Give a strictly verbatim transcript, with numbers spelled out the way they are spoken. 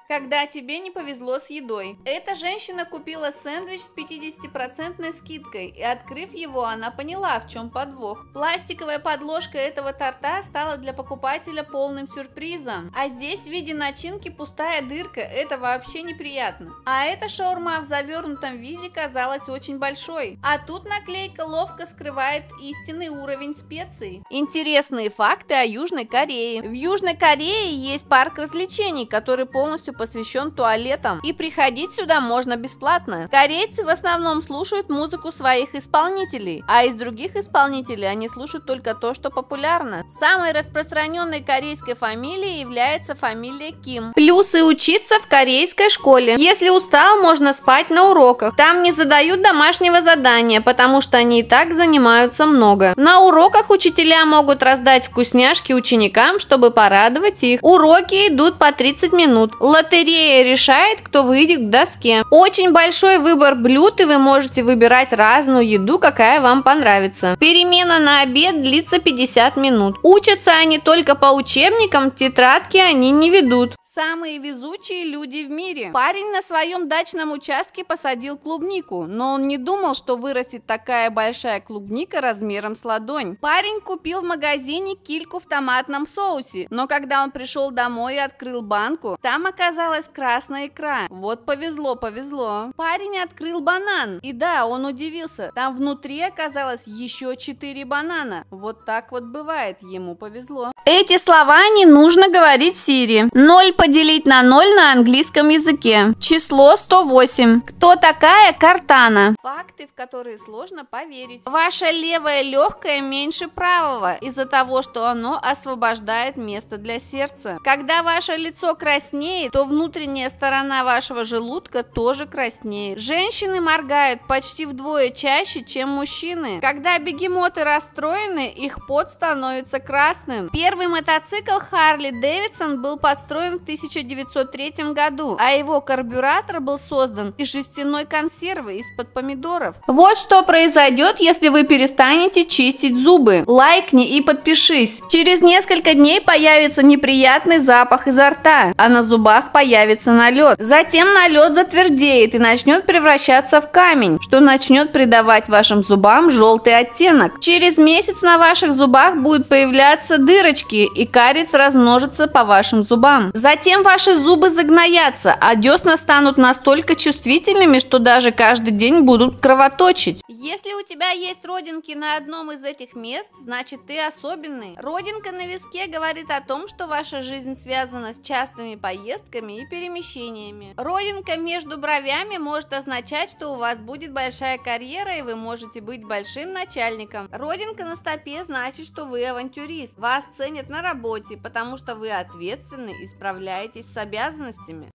Когда тебе не повезло с едой. Эта женщина купила сэндвич с пятидесятипроцентной скидкой, и открыв его, она поняла, в чем подвох. Пластиковая подложка этого торта стала для покупателя полным сюрпризом. А здесь в виде начинки пустая дырка, это вообще неприятно. А эта шаурма в завернутом виде казалась очень большой. А тут наклейка ловко скрывает истинный уровень специй. Интересные факты о Южной Корее. В Южной Корее есть парк развлечений, который полностью посвящен туалетам, и приходить сюда можно бесплатно. Корейцы в основном слушают музыку своих исполнителей, а из других исполнителей они слушают только то, что популярно. Самой распространенной корейской фамилией является фамилия Ким. Плюсы учиться в корейской школе. Если устал, можно спать на уроках. Там не задают домашнего задания, потому что они и так занимаются много. На уроках учителя могут раздать вкусняшки ученикам, чтобы порадовать их. Уроки идут по тридцать минут. Лотерея решает, кто выйдет к доске. Очень большой выбор блюд, и вы можете выбирать разную еду, какая вам понравится. Перемена на обед длится пятьдесят минут. Учатся они только по учебникам, тетрадки они не ведут. Самые везучие люди в мире. Парень на своем дачном участке посадил клубнику, но он не думал, что вырастет такая большая клубника размером с ладонь. Парень купил в магазине кильку в томатном соусе, но когда он пришел домой и открыл банку, там оказалась красная икра. Вот повезло, повезло. Парень открыл банан, и да, он удивился. Там внутри оказалось еще четыре банана. Вот так вот бывает, ему повезло. Эти слова не нужно говорить Сири. ноль поделить на ноль на английском языке. Число сто восемь. Кто такая Кортана? Факты, в которые сложно поверить. Ваше левое легкое меньше правого, из-за того, что оно освобождает место для сердца. Когда ваше лицо краснеет, то внутренняя сторона вашего желудка тоже краснеет. Женщины моргают почти вдвое чаще, чем мужчины. Когда бегемоты расстроены, их пот становится красным. Первый мотоцикл Харли Дэвидсон был построен в тысяча девятьсот третьем году, а его карбюратор был создан из жестяной консервы из-под помидоров. Вот что произойдет, если вы перестанете чистить зубы. Лайкни и подпишись. Через несколько дней появится неприятный запах изо рта, а на зубах появится налет. Затем налет затвердеет и начнет превращаться в камень, что начнет придавать вашим зубам желтый оттенок. Через месяц на ваших зубах будут появляться дырочки, и кариес размножится по вашим зубам. Затем ваши зубы загноятся, а десна станут настолько чувствительными, что даже каждый день будут кровоточить. Если у тебя есть родинки на одном из этих мест, значит ты особенный. Родинка на виске говорит о том, что ваша жизнь связана с частыми поездками и перемещениями. Родинка между бровями может означать, что у вас будет большая карьера и вы можете быть большим начальником. Родинка на стопе значит, что вы авантюрист. Вас ценят на работе, потому что вы ответственны и справляетесь с обязанностями.